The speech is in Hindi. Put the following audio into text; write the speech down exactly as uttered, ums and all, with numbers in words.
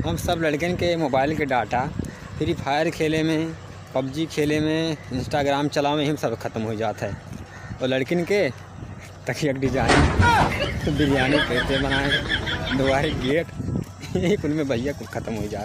हम सब लड़कन के मोबाइल के डाटा फ्री फायर खेले में, पबजी खेले में, इंस्टाग्राम चलावे में हम सब ख़त्म हो जाता है। और लड़किन के तकिया डिजाइन बिरयानी कैसे बनाए, दुआरे गेट यही कुल में भैया कुल ख़त्म हो जाता है।